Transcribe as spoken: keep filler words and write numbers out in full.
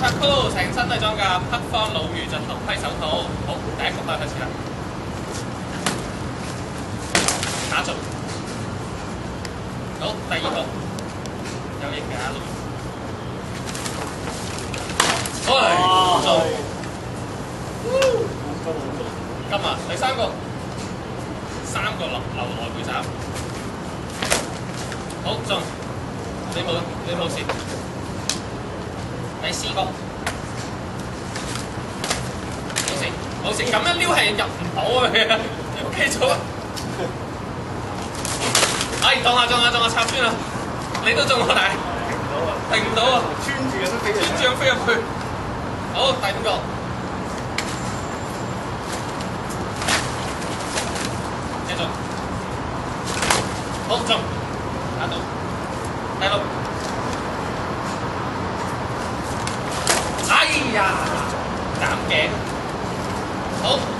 拆 call， 成身係裝甲，黑方老魚就頭盔手套。好，第一局開始啦。打中。好，第二局有型嘅老魚。喂，中。今日第三個，三個流流來回斬。好中，你冇你冇事。第四個，冇事冇事，咁樣撩係入唔到啊！繼續啊！哎，當下當下當下插穿啦！你都中我大，停唔到啊！ 穿住嘅都飛穿住咁飛入去。好，第五個。繼續。好中，打到。第六。哎呀，斬頸。好。